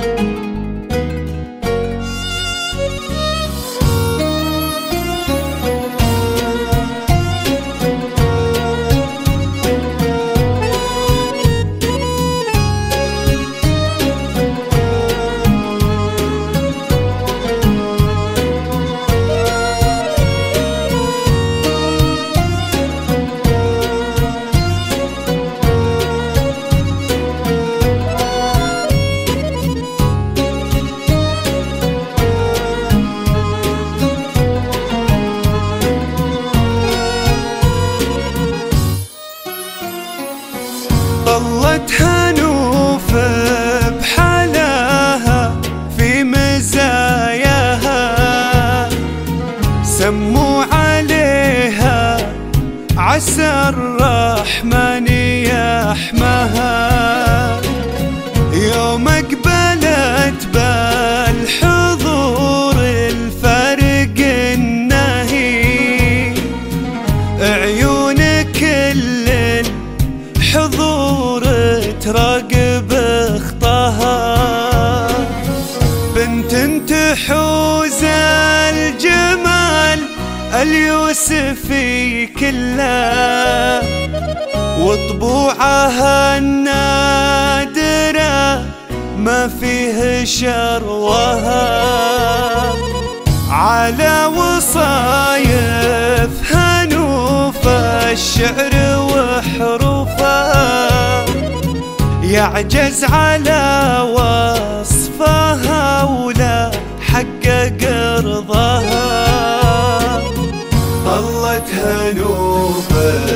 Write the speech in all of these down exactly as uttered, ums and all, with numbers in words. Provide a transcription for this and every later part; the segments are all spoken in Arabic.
ظلت هنوف بحلاها في مزاياها، سموا عليها عسى الرحمن يحماها. يوم اقبلت بالحضور الفرق النهي، عيون كل الحضور تراقب اخطاها. بنت تحوز الجمال اليوسفي كله، وطبوعها النادرة ما فيه شروها. على وصايف هنوف الشعر وحروفه، يعجز على وصفها ولا حقق رضاها. ظلت هنوف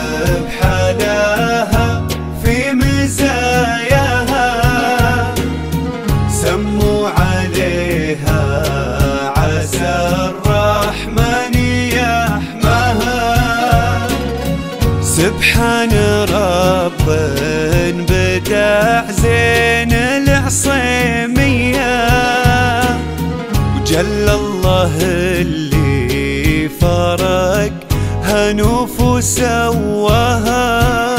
بحلاها في مزاياها، سموا عليها عسى الرحمن يحماها. سبحان رب بدع زين العصيمية، وجل الله اللي فرق هنوف وسواها.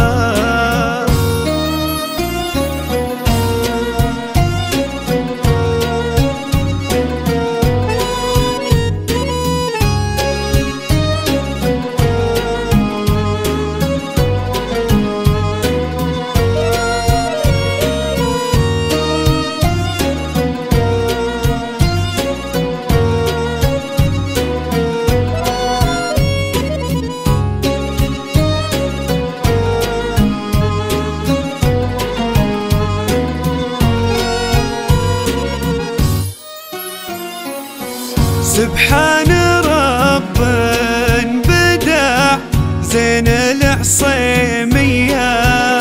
سبحان رب بدع زين العصيمية،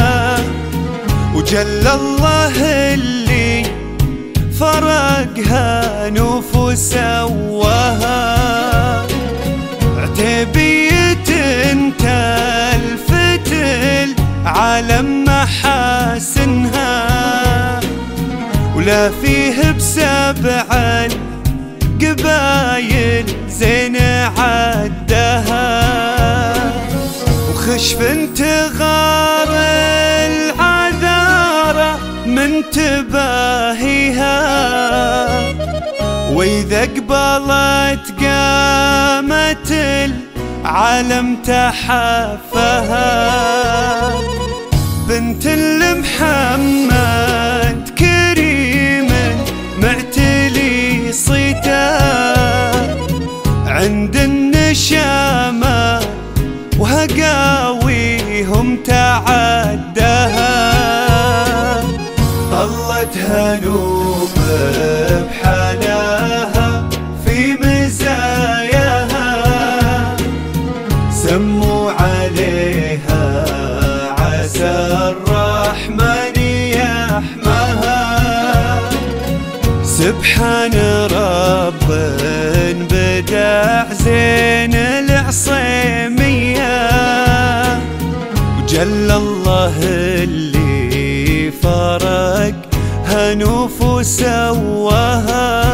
وجل الله اللي فرقها نوف وسواها. عتيبية تلفت العالم محاسنها، ولا فيه بسبع قبايل زين عدها. وخشف تغار العذارى من تباهيها، وإذا قبلت قامت العالم تحفها. بنت لمحمد كريم معتلي صيته، عند النشامة وهقاويهم تعدها. ظلت هنوف بحلاها في مزاياها، سموا عليها عسى الرحمن يحماها. سبحان رب بدع زين العصيمية، وجل الله اللي فرق هنوف وسواها.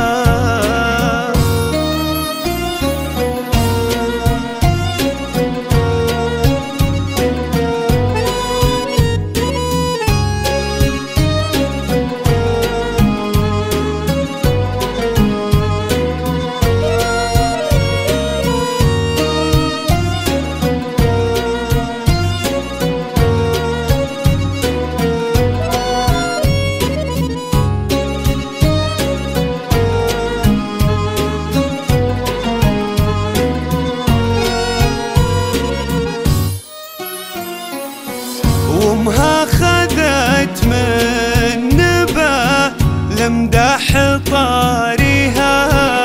المدح طاريها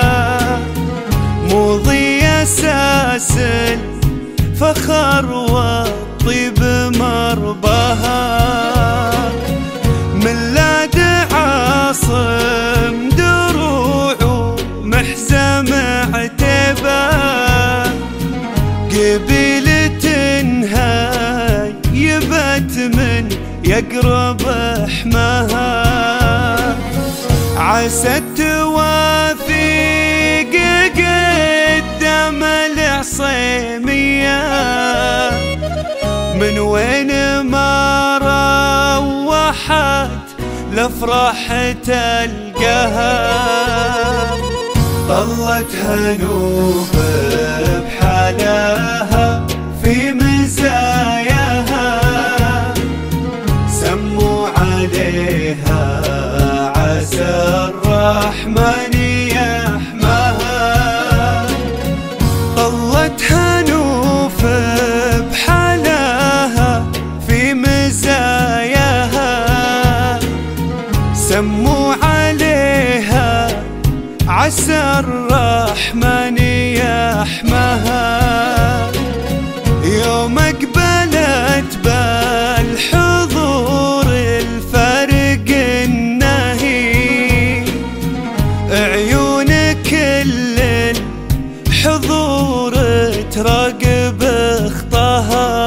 مضي أساس الفخر والطيب مرباها ميلاد عاصم دروع محزم عتيبة قبيلة هاي يبت من يقرب حماها عسى توافق قدام العصيمية من وين ما روحت لفرح تلقاها ظلت هنوب بحالها في مزاياها سموا عليها عسى الرحمن يحماها ظلت هنوف بحالها في مزاياها سموا عليها عسى الرحمن يحماها يوم اقبلت بالحضور الفرق النهي عيون كل الحضور تراقب اخطاها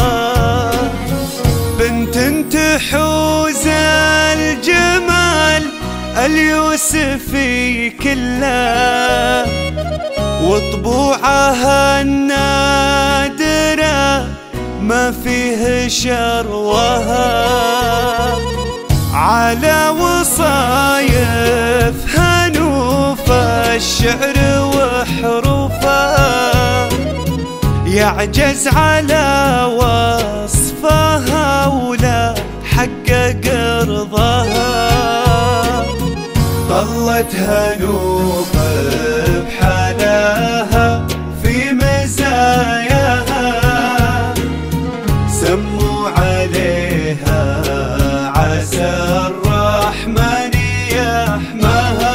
بنت تحوز الجمال اليوسفي كله وطبوعها النادرة ما فيه شروها على وصايف هنوف الشعر وحروفه يعجز على وصفها ولا حقق رضاها ظلت هنوف بحالها في مزاياها سموا عليها عسى الرحمن يحماها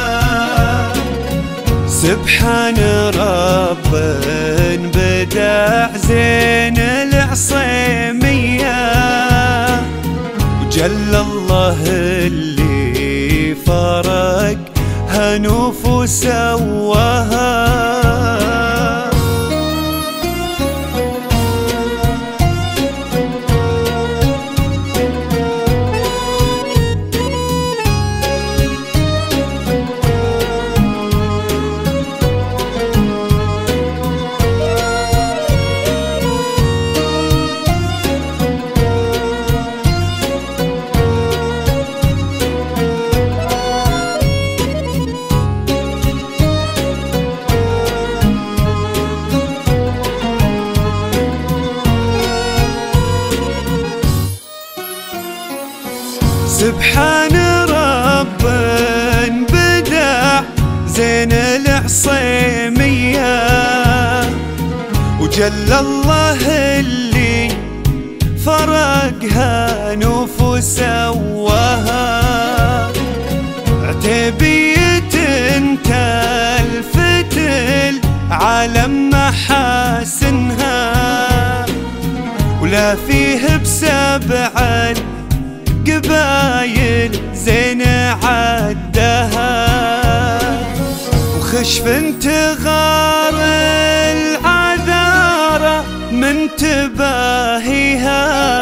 سبحان رب بدع زين العصيمية وجل الله اللي فرق هنوف وسواها سبحان رب بدع زين العصيمية وجل الله اللي فرقها نوف وسواها عتيبية تلفت العالم محاسنها ولا فيه بسبع قبايل زين عدها وخشف تغار العذارى من تباهيها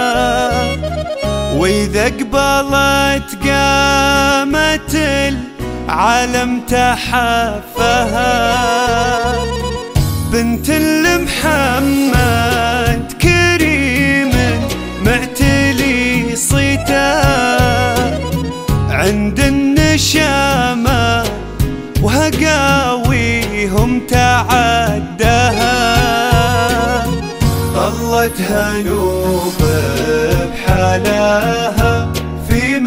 وإذا قبلت قامت العالم تحفها بنت المحمد كريم معتلي صيته عند النشامة وهقاويهم تعدها ظلت هنوب بحالها في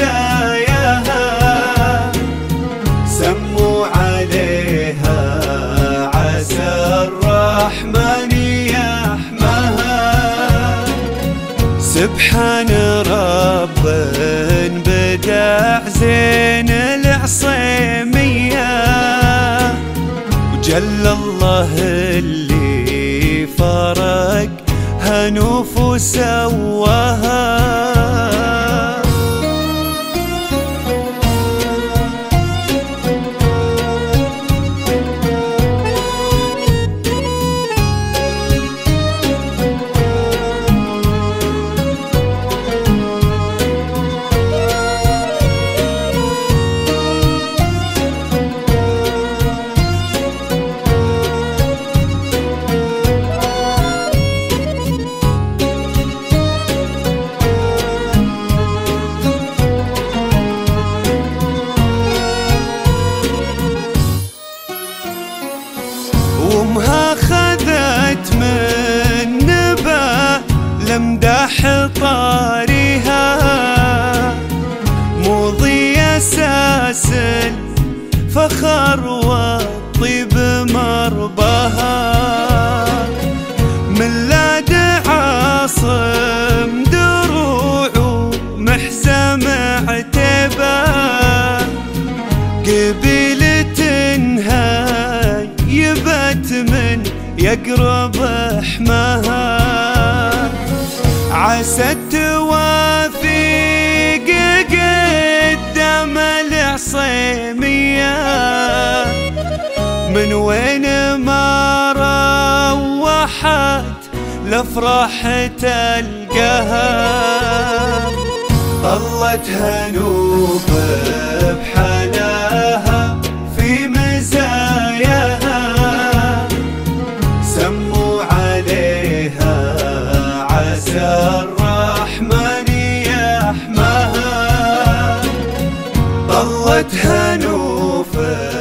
مزاياها سموا عليها عسى الرحمن يحماها سبحان رب بدع زين العصيمية العصيمية، وجل الله اللي فرق هنوف وسواها. وامها خذت من نبا لمدح طاريها، موضي اساس الفخر والطيب مرباها. من لاد عاصم دروع ومحزم عتبه، قبيلة هاي يبت من يقرب حماها، عست توافق قدام العصيمية، من وين ما روحت لفرح تلقاها. طلت هنوف بحناها في مزاياها، سموا عليها عسى الرحمن يحماها. طلت هنوف